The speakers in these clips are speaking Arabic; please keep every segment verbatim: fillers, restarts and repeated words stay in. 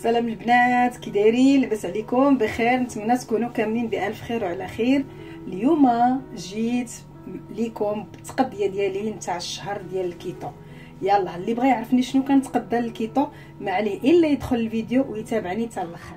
السلام البنات، كي دايرين؟ لاباس عليكم؟ بخير، نتمنى تكونوا كاملين بالف خير وعلى خير. اليوم جيت ليكم بالتقضيه ديالي نتاع الشهر ديال الكيتو. يلا اللي بغى يعرفني شنو كنتقضى الكيتو ما عليه الا يدخل الفيديو ويتابعني حتى الاخر.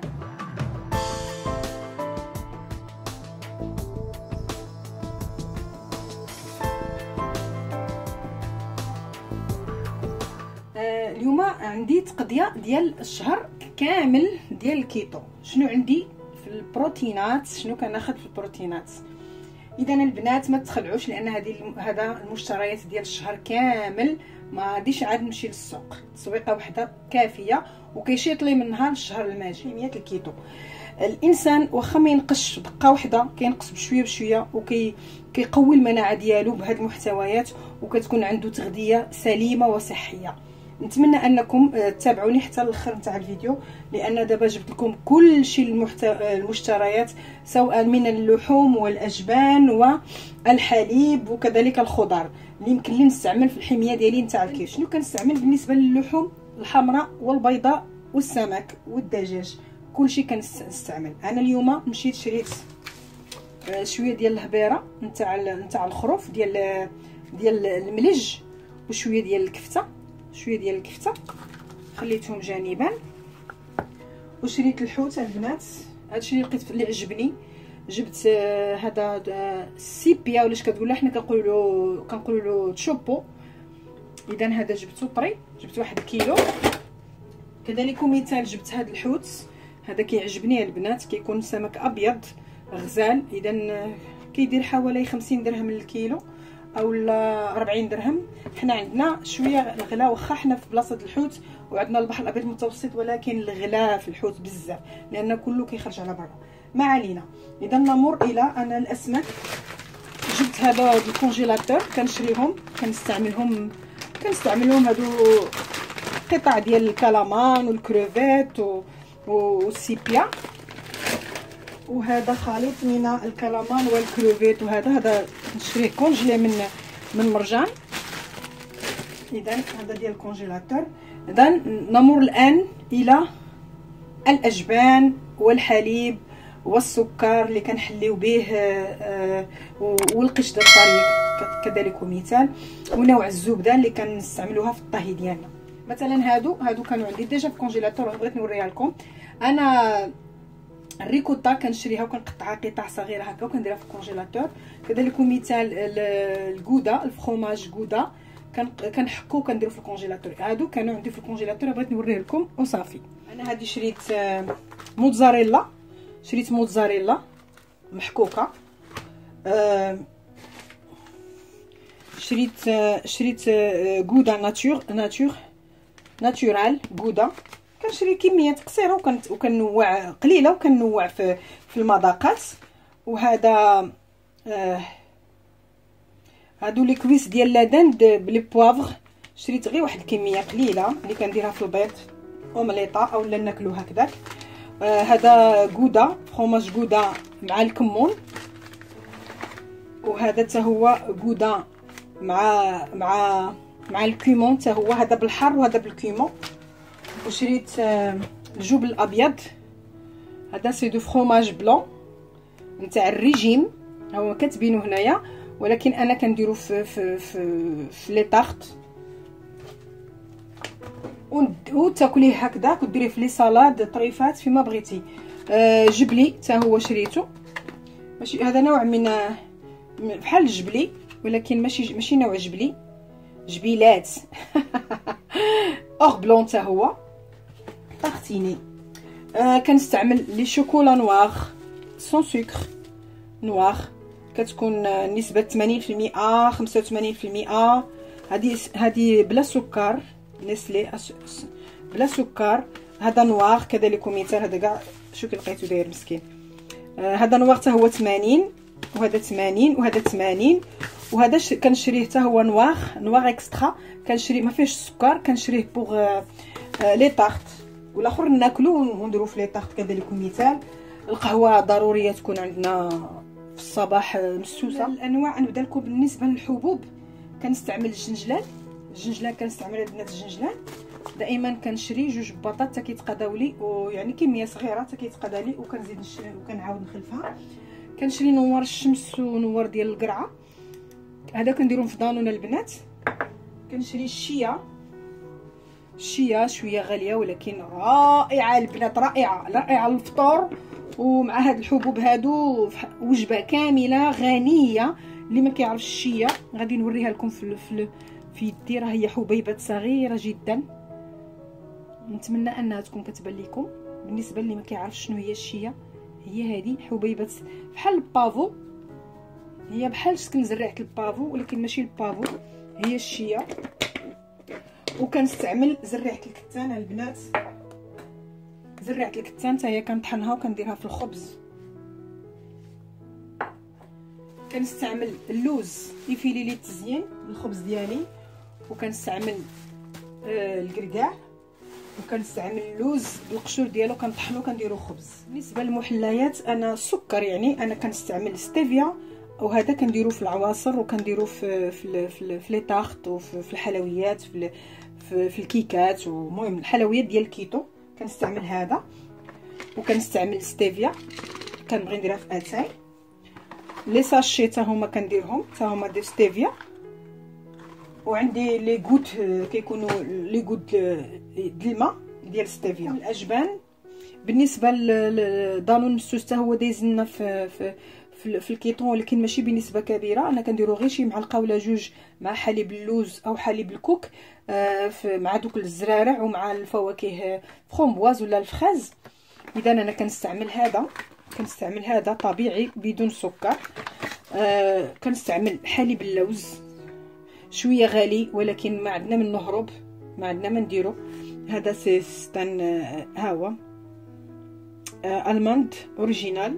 اليوم عندي تقضيه ديال الشهر كامل ديال الكيتو. شنو عندي في البروتينات؟ شنو كناخذ في البروتينات؟ اذا البنات ما تخلعوش، لان هذه هذا المشتريات ديال الشهر كامل، ما غاديش عاد نمشي للسوق، تسويقه وحده كافيه وكيشيط لي منها الشهر الماجي. كميات الكيتو الانسان واخا ما ينقصش دقه وحده، كينقص بشويه بشويه وكي كيقوي المناعه ديالو بهاد المحتويات، وكتكون عنده تغذيه سليمه وصحيه. نتمنى انكم تتابعوني حتى الاخر نتاع الفيديو، لان دابا جبت لكم كل شيء المشتريات، سواء من اللحوم والاجبان والحليب وكذلك الخضر اللي يمكن لي نستعمل في الحميه ديالي نتاع الكيتو. شنو كنستعمل بالنسبه للحوم؟ الحمراء والبيضاء والسمك والدجاج، كل شيء كنستعمل. انا اليوم مشيت شريت شويه ديال الهبيره نتاع نتاع الخروف ديال ديال الملج، وشويه ديال الكفته شويه ديال الكفته خليتهم جانبا، وشريت الحوت البنات. هادشي اللي لقيت اللي عجبني. جبت هذا السيبيا ولا اش كتقولوا حنا كنقولوا كنقولوا له تشوبو. اذا هذا جبته طري، جبت واحد كيلو. كذلك مثال جبت هذا الحوت، هذا كيعجبني البنات، كيكون سمك ابيض غزال. اذا كيدير حوالي خمسين درهم للكيلو او أربعين درهم. حنا عندنا شويه الغلا، واخا حنا في بلاصه الحوت وعندنا البحر الابيض المتوسط، ولكن الغلا في الحوت بزاف لان كله كيخرج على برا. ما علينا. اذا نمر الى انا الاسماك. جبت هذا الكونجيلاتور، كنشريهم كنستعملهم كنستعملهم هادو قطع ديال الكلامان والكروفيت والسيبيا. وهذا خليط من الكلامان والكروفيت، وهذا هذا نشريه كونجيلي من من مرجان. اذا هذا ديال الكونجيلاتور. اذا نمر الان الى الاجبان والحليب والسكر اللي كنحليو به، والقشطه الطريق كذلك مثال، ونوع الزبده اللي كنستعملوها في الطهي ديالنا. مثلا هادو هادو كانوا عندي ديجا في الكونجيلاتور، بغيت نوريها لكم. انا الريكوتا كنشريها وكنقطعها قطع صغيره هكا وكنديرها في الكونجيلاتور. كذلك مثال الغودا، الفرomاج غودا كنحكو وكنديرو في الكونجيلاتور. هادو كانوا عندي في الكونجيلاتور، بغيت نوريه لكم وصافي. انا هادي شريت موتزاريلا، شريت موتزاريلا محكوكه. أه شريت شريت غودا ناتور ناتور ناتورال غودا. كنشري كميات قصيره وكنوع قليله وكنوع في في المذاقات. وهذا آه هادو لي كويس ديال لادند بلي بوافغ، شريت غير واحد الكميه قليله اللي كنديرها في البيض اومليطه اولا ناكلو هكذاك. آه هذا غودا، فرomاج غودا مع الكمون. وهذا حتى هو غودا مع مع مع الكيمون، حتى هو هذا بالحر وهذا بالكيمون. وشريت الجبن الابيض، هذا سي دو فرomاج بلون نتاع الريجيم، هو كاتبينو هنايا، ولكن انا كنديرو في في في, في لي طارت وتاكليه هكذا، وديريه في لي صالاد طريفات فيما بغيتي. آه جبلي حتى هو شريته، ماشي هذا نوع من بحال الجبلي ولكن ماشي ماشي نوع جبلي، جبيلات اور بلون حتى هو طاختيني. آه كنستعمل لي شوكولا نوار سون سكر نوار، كتكون نسبه ثمانين بالمئة خمسة وثمانين بالمئة. هذه هذه بلا سكر، نسلي بلا سكر. هذا نوار كذلك مثال، هذا كاع شو كي لقيتو داير مسكين. آه هذا نوار حتى هو ثمانين، وهذا ثمانين، وهذا ثمانين. وهذا كنشريه حتى هو نوار نوار اكسترا، كنشري ما فيهش السكر، كنشريه بوغ آه آه لي طارت، والاخر ناكلو ونديرو في لي طارت كذلك مثال. القهوه ضروريه تكون عندنا في الصباح مسوسه. الانواع نبدا لكم بالنسبه للحبوب. كنستعمل الجنجلان، الجنجلان كنستعمل البنات الجنجلان، دائما كنشري جوج بطاط حتى كيتقاداو لي، ويعني كميه صغيره حتى كيتقادا لي، وكنزيد نشري وكنعاود نخلفها. كنشري نوار الشمس ونوار ديال القرعه، هذا كنديرهم في دانون البنات. كنشري الشيا، الشيا شويه غاليه ولكن رائعه البنات، رائعه رائعه للفطور، ومع هاد الحبوب هادو وجبه كامله غنيه. اللي ما كيعرفش الشيا غادي نوريها لكم في في في يدي، راه هي حبيبات صغيره جدا، نتمنى انها تكون كتبان لكم. بالنسبه اللي ما كيعرفش شنو هي الشيا، هي هذه حبيبات بحال البافو، هي بحال شكل زريعه البافو ولكن ماشي البافو، هي الشيا. وكنستعمل زريعه الكتان البنات، زريعه الكتان حتى هي كنطحنها وكنديرها في الخبز. كنستعمل اللوز يفيلي لي التزيين الخبز ديالي، وكنستعمل آه الكركاع، وكنستعمل اللوز بالقشور ديالو كنطحنو كنديرو خبز. بالنسبه للمحليات انا السكر يعني انا كنستعمل ستيفيا، وهذا كنديرو في العواصر وكنديرو في في في, في لي طاخط وفي في الحلويات في في, في الكيكات، ومهم الحلويات ديال الكيتو كنستعمل هذا. وكنستعمل ستيفيا كنبغي نديرها في اتاي. لي ساشي حتى هما كنديرهم حتى هما ديال ستيفيا. وعندي لي غوت كيكونوا لي غوت د الماء ديال ستيفيا. الاجبان بالنسبه لدانون مسوس حتى هو دايزنا في في في, في الكيطون، ولكن ماشي بنسبه كبيره. انا كنديرو غير شي معلقه ولا جوج مع حليب اللوز او حليب الكوك آه مع دوك الزرارع ومع الفواكه فرومبواز ولا الفخاز. اذا انا كنستعمل هذا كنستعمل هذا طبيعي بدون سكر. آه كنستعمل حليب اللوز شويه غالي ولكن ما عندنا من نهرب، ما عندنا ما نديرو. هذا سيستان آه ها هو آه الماند اوريجينال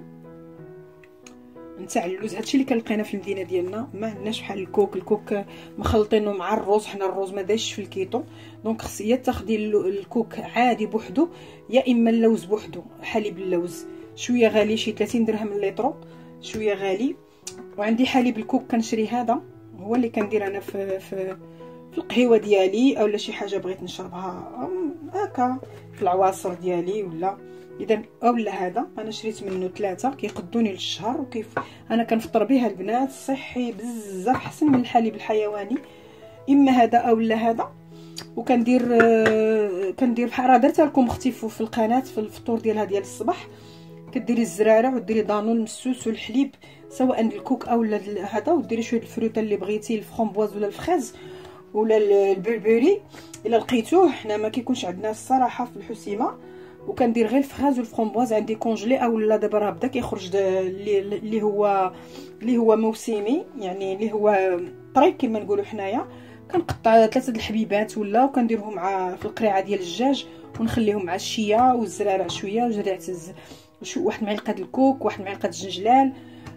نتاع اللوز. هادشي اللي كنلقينا في المدينه ديالنا، ما عندناش بحال الكوك. الكوك مخلطينه مع الروز، حنا الروز ما دايش في الكيتو، دونك خص يا تاخدي الكوك عادي بوحدو يا اما اللوز بوحدو. حليب اللوز شويه غالي، شي ثلاثين درهم الليترو، شويه غالي. وعندي حليب الكوك كنشري هذا، هو اللي كندير انا في في في القهوه ديالي اولا شي حاجه بغيت نشربها هكا في العواصر ديالي ولا. اذا اولا هذا انا شريت منه ثلاثه كيقدوني للشهر، وكيف انا كنفطر بها البنات، صحي بزاف، احسن من الحليب الحيواني. اما هذا اولا هذا. وكندير كندير بحال راه درتها لكم اختي في القناه في الفطور ديالها ديال الصباح. كديري الزرارع وديري دانون مسوس والحليب سواء الكوك اولا هذا، وديري شويه الفروته اللي بغيتي، الفرومبواز ولا الفخاز ولا البربري الا لقيتوه. حنا ما كيكونش عندنا الصراحه في الحسيمه. وكندير غير الفخاز والفرومبواز عندي كونجلي اولا دابا راه بدا كيخرج اللي هو اللي هو موسمي، يعني اللي هو طري كما نقولوا حنايا. كنقطع ثلاثه د الحبيبات ولا وكنديرهم مع في القريعه ديال الدجاج ونخليهم مع الشيا والزرارع شويه وزريعه شو واحد معلقه الكوك واحد معلقه الجنجلال،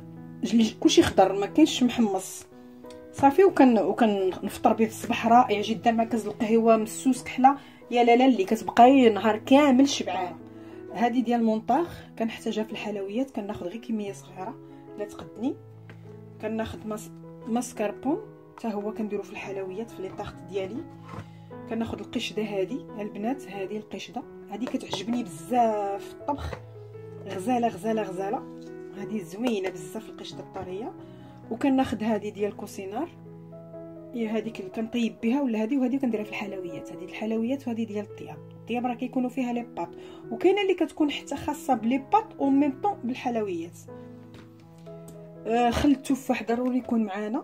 كلشي خضر ما كاينش محمص صافي. وكن وكنفطر به الصباح رائع جدا مع كاس القهوه مسوس كحله يا لالا اللي كتبقاي نهار كامل شبعانه. هذه ديال مونطاغ كنحتاجها في الحلويات، كناخذ غير كميه صغيره لا تقدني. كناخذ ماس ماسكاربون حتى هو كنديرو في الحلويات في لي طاخط ديالي. كناخذ القشده هذه البنات، هذه القشده هذه كتعجبني بزاف في الطبخ، غزاله غزاله غزاله، هذه زوينه بزاف القشده الطريه. وكناخذ هذه ديال كوسينار، هي هذيك اللي كنطيب بها ولا هذه، وهذه كنديرها في الحلويات. هذه الحلويات وهذه ديال الطياب. الطياب راه كيكونوا فيها لي باط، وكاينه اللي كتكون حتى خاصه بلي باط او ميم طون بالحلويات. آه خل التفاح ضروري يكون معانا.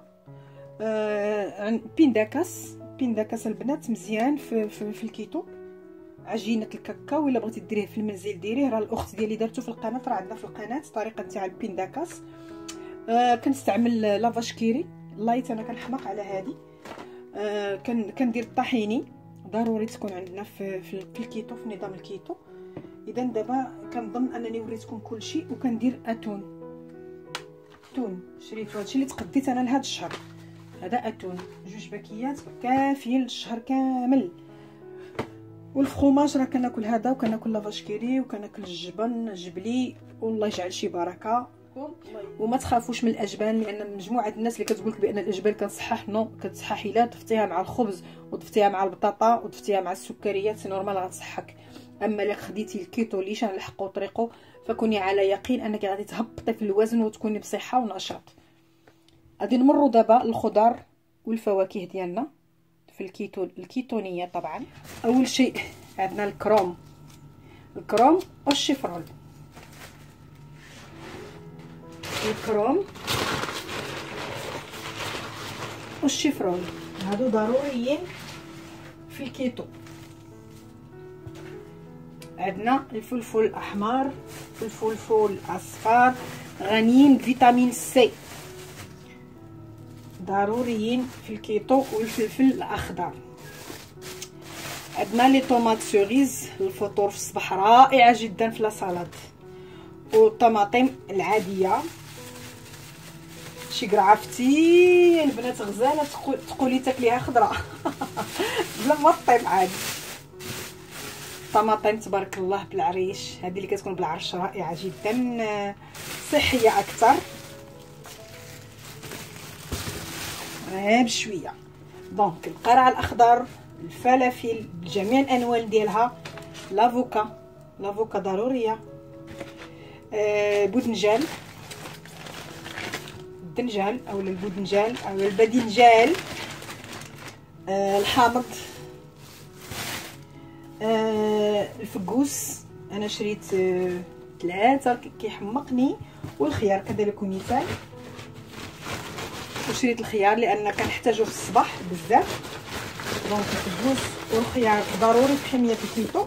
آه بينداكاس بينداكاس البنات مزيان في, في, في الكيتو. عجينه الكاكاو الا بغيتي ديريه في المنزل ديريه، راه الاخت ديالي دارته في القناه، راه عندنا في القناه طريقه تاع البينداكاس. آه كنستعمل لافاش كيري لايت، انا كنحماق على هذه. آه كن كندير الطحيني ضروري تكون عندنا في, في, في الكيتو في نظام الكيتو. اذا دابا كنظن انني وريتكم كل شيء. وكندير اتون اتون شريت هادشي اللي تقديت انا لهذا الشهر. هذا اتون جوج باكيات كافيين للشهر كامل. والفخوماج راه كناكل هذا وكناكل لافاش كيري وكناكل الجبن جبلي، والله يجعل شي بركه. لكم. وما تخافوش من الاجبان، لان مجموعه الناس اللي كتقول لك بان الاجبان كتصحح، نو كتصحح الا ضفتيها مع الخبز وضفتيها مع البطاطا وضفتيها مع السكريات نورمال غتصحك. اما الا خديتي الكيتو اللي شان لحقو طريقه فكوني على يقين انك غادي تهبطي في الوزن وتكوني بصحه ونشاط. غادي نمروا دابا الخضار والفواكه ديالنا في الكيتو الكيتونيه. طبعا اول شيء عندنا الكروم الكروم والشيفرول. الكروم والشيفرول هادو ضروريين في الكيتو. عندنا الفلفل الاحمر الفلفل الاصفر غنيين بفيتامين سي، ضروريين في الكيتو. والفلفل الاخضر. عندنا لي طوماط سوريز الفطور في الصباح رائعه جدا في لاصالاد. والطماطم العاديه شي عرفتي البنات غزاله تقولي تاكليها خضراء بلا ما طيب عادي. طماطم تبارك الله بالعريش، هذه اللي كتكون بالعرش رائعه جدا صحيه اكثر. غير بشويه. دونك القرع الاخضر الفلافل بجميع الانواع ديالها، لافوكا لافوكا ضروريه. آه بودنجال الدنجال او البودنجال او الباذنجال. آه الحامض. آه الفقوس انا شريت آه ثلاثه كيحمقني. والخيار كذلك مثال. وشريت الخيار لان كنحتاجو في الصباح بزاف. دونك الفقوس والخيار ضروري في حميه الكيتو.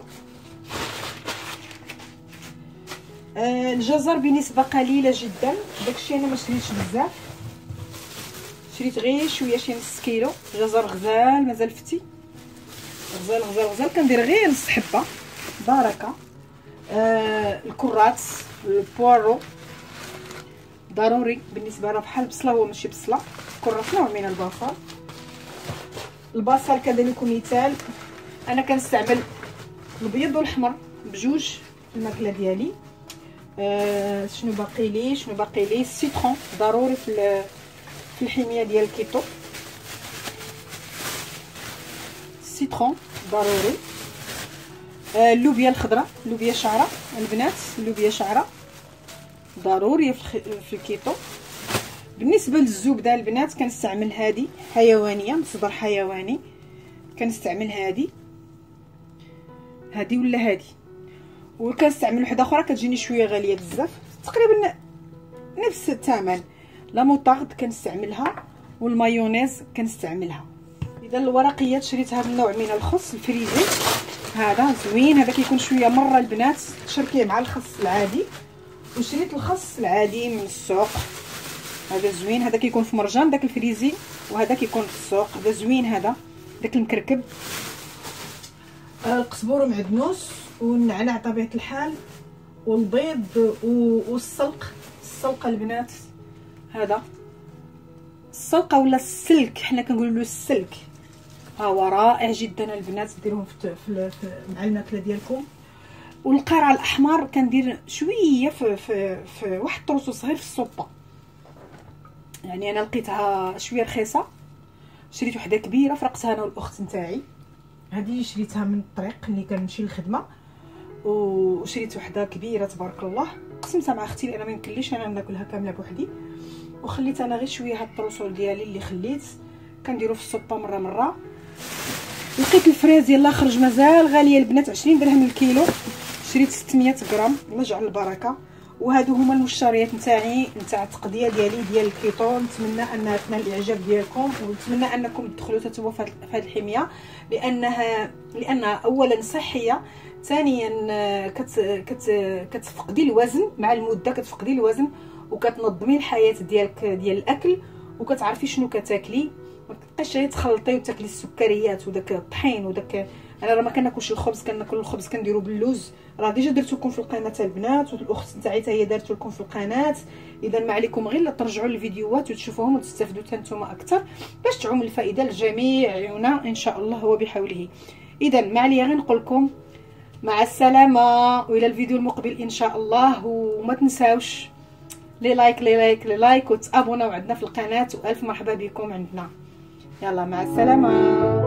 آه الجزر بنسبه قليله جدا، داكشي انا ما شريتش بزاف، شريت غير شويه شي نص كيلو. جزر غزال مازال فتي غزال غزال غزال كندير غير نص حبه بركه. آه الكرات البوارو ضروري بالنسبه راه بحال البصله، هو ماشي بصله، كرات نوع من البصل. البصل كذلك مثال. انا كنستعمل الابيض والاحمر بجوج في الماكله ديالي. آه شنو باقي لي شنو باقي لي السيترون ضروري في في الحميه ديال الكيتو. السيترون ضروري. آه اللوبيا الخضراء اللوبيا شعره البنات اللوبيا شعره ضروريه في, في الكيتو. بالنسبه للزبده البنات كنستعمل هذه حيوانيه مصدر حيواني، كنستعمل هذه هذه ولا هذه. وكنستعمل وحده اخرى كتجيني شويه غاليه بزاف تقريبا نفس الثمن، لا موطارد كنستعملها والمايونيز كنستعملها. اذا الورقيات شريت هذا النوع من الخس الفريزي، هذا زوين، هذا كيكون شويه مره البنات تشركيه مع الخس العادي. وشريت الخس العادي من السوق، هذا زوين، هذا كيكون في مرجان داك الفريزي، وهذا كيكون في السوق، هذا زوين هذا داك المكركب. آه القزبور ومعدنوس والنعناع طبيعه الحال والبيض والسلق. السلقه البنات هذا السلقه ولا السلك حنا كنقولوا له السلك، ها هو رائع جدا البنات ديروهم في, في, في مع الماكله ديالكم. والقرع الاحمر كندير شويه في, في, في واحد الطروسو صغير في السوبه، يعني انا لقيتها شويه رخيصه شريت وحده كبيره فرقتها انا والاخت نتاعي. هذه شريتها من الطريق اللي كنمشي للخدمه، وشريت وحده كبيره تبارك الله قسمتها مع اختي لان ما يمكنليش انا ناكلها كامله بوحدي، وخليت انا غير شويه هاد الطروسول ديالي اللي خليت كنديرو في السوبه مره مره. لقيت الفريز يلا خرج مازال غاليه البنات عشرين درهم الكيلو، شريت ستمية غرام الله يجعل البركه. وهادو هما المشتريات نتاعي نتاع التقضيه ديالي ديال الكيتو. نتمنى انها تنال الاعجاب ديالكم، ونتمنى انكم تدخلوا تتبعوا في هذه الحميه لانها لانها اولا صحيه، ثانيا كت كت كتفقدي الوزن مع المده، كتفقدي الوزن وكتنظمي الحياه ديالك ديال الاكل، وكتعرفي شنو كتاكلي، ما تبقايش غير تخلطي وتاكلي السكريات وداك الطحين وداك. انا راه ما كناكلش الخبز، كناكل الخبز كنديرو باللوز، راه ديجا درت لكم في القناه البنات، والاخت نتاعي حتى هي دارت لكم في القناه. اذا ما عليكم غير ترجعوا للفيديوهات وتشوفوهم وتستافدوا حتى نتوما اكثر باش تعم الفائده لجميعنا ان شاء الله هو بحوله. اذا ما عليا غير نقول لكم مع السلامه والى الفيديو المقبل ان شاء الله. وما تنساوش لي لايك لي لايك لي لايك وتابوناو عندنا في القناه، والف مرحبا بكم عندنا. يلا مع السلامه.